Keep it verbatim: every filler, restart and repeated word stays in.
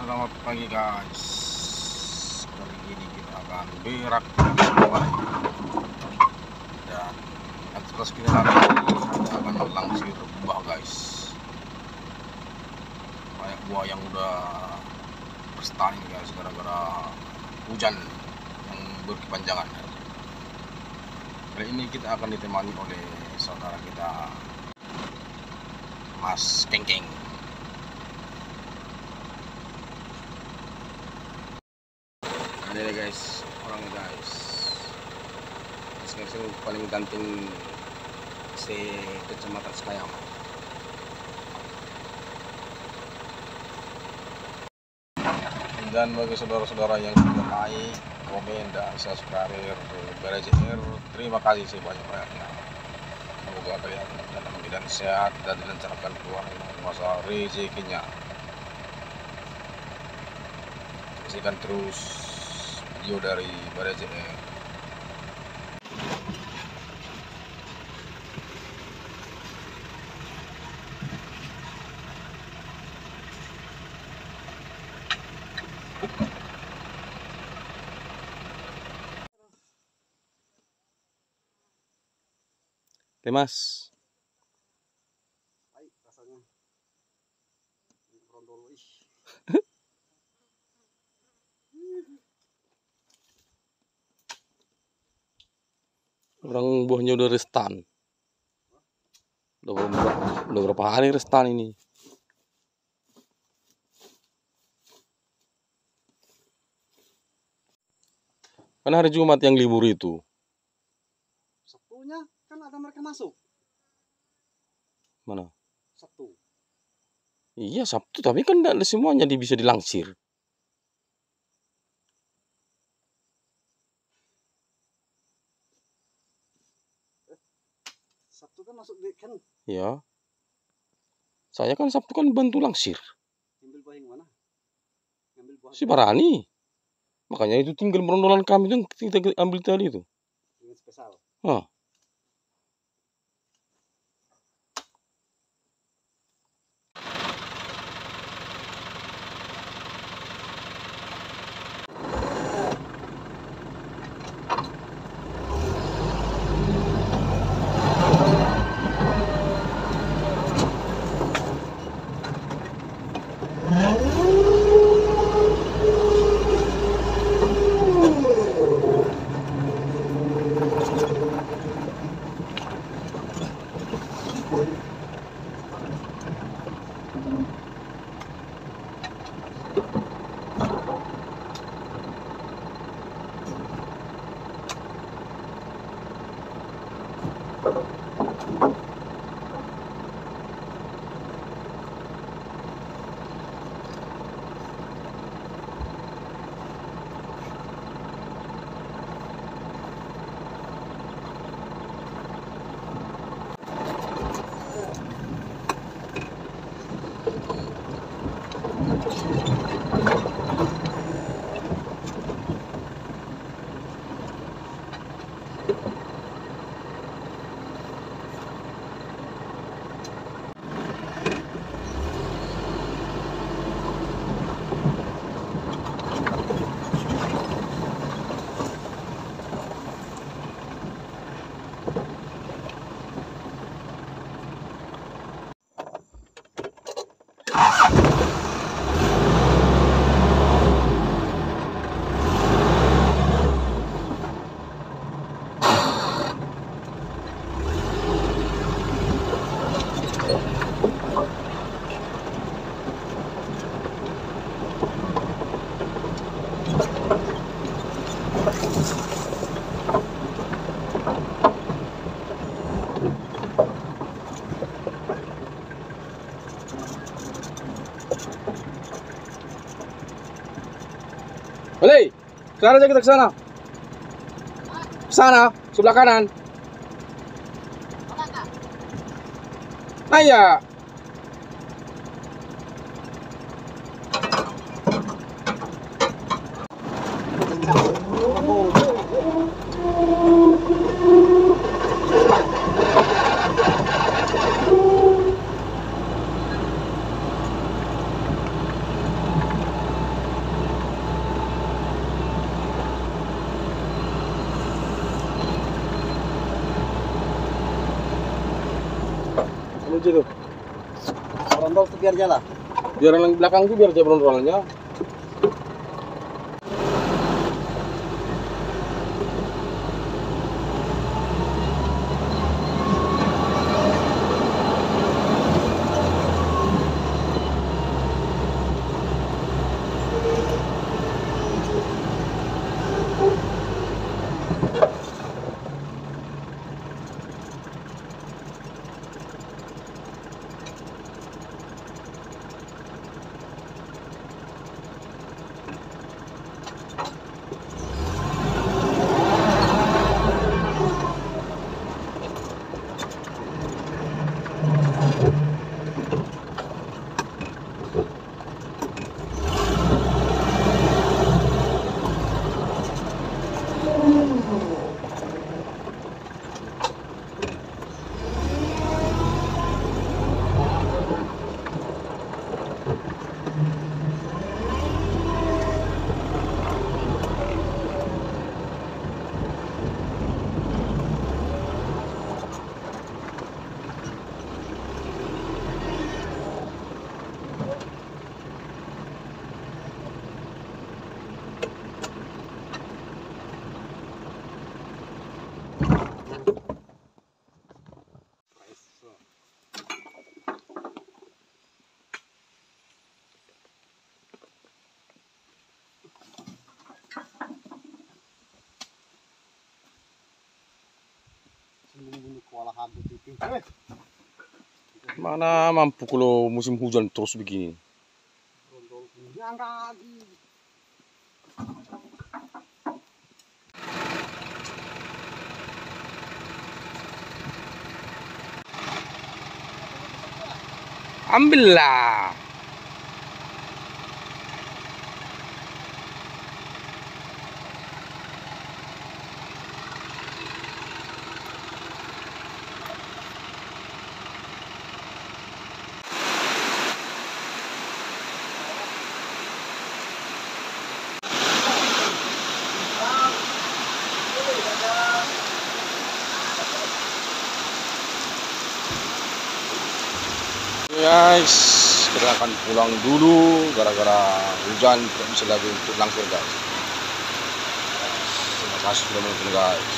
Selamat pagi guys. Kali ini kita akan beraktivitas kembali. Dan aktivitas kita hari ini kita akan langsir buah guys. Banyak buah yang udah berstani guys gara-gara hujan yang berkepanjangan. Kali ini kita akan ditemani oleh saudara kita Mas Kengkeng. Ini guys, orangnya guys. Sekarang paling ganteng se kecamatan Sekayam. Dan bagi saudara-saudara yang sudah like, komen dan subscribe B R J R, terima kasih sebanyak-banyaknya. Semoga kalian dalam keadaan sehat dan dilancarkan keluar masa rezekinya. Saksikan terus video dari B R J R. Mas. Baik rasanya. Rondolo ih. Orang buahnya udah restan. Udah berapa, udah berapa hari restan ini? Kan hari Jumat yang libur itu. Sabtunya kan ada mereka masuk. Mana? Sabtu. Iya Sabtu, tapi kan tidak semuanya bisa dilangsir. Sabtu kan masuk di kan. Ya. Saya kan Sabtu kan bantu langsir. Ambil buah yang mana? Ambil buah. Si Barani. Makanya itu tinggal berondolan kami itu kita ambil tadi itu. Yang spesial. Hah. Boleh, sekarang aja kita ke sana. Ke sana, sebelah kanan. Nah ya. aja tuh. Rondol tuh biar jalan. Biar yang belakang tuh biar jebron rolnya. Mana mampu kalau musim hujan terus begini. Ambillah. Guys, kita akan pulang dulu gara-gara hujan tidak bisa lagi untuk langsir guys. Terima kasih sudah menonton guys.